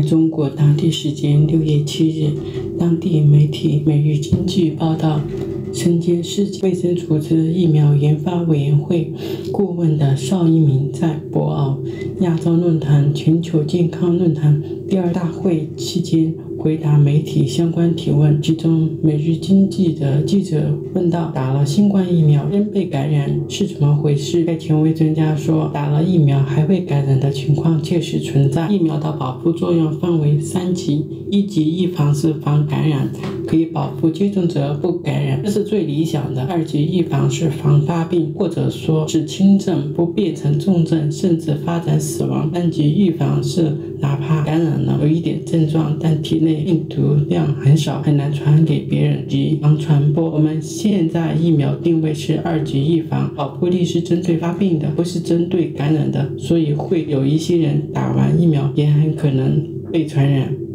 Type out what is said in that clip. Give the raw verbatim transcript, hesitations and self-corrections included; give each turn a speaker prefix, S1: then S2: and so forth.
S1: 中国当地时间六月七日，当地媒体《每日经济》报道，身兼世界卫生组织疫苗研发委员会顾问的邵一鸣在博鳌亚洲论坛全球健康论坛第二大会期间回答媒体相关提问，其中《每日经济》的记者问到，打了新冠疫苗仍被感染是怎么回事？该权威专家说，打了疫苗还会感染的情况确实存在，疫苗的保护作用分为三级，一级预防是防感染，可以保护接种者不感染，这是最理想的。二级预防是防发病，或者说是轻症不变成重症，甚至发展死亡。三级预防是哪怕感染了有一点症状，但体内病毒量很少，很难传给别人及防传播。我们现在疫苗定位是二级预防，保护力是针对发病的，不是针对感染的，所以会有一些人打完疫苗也很可能被传染。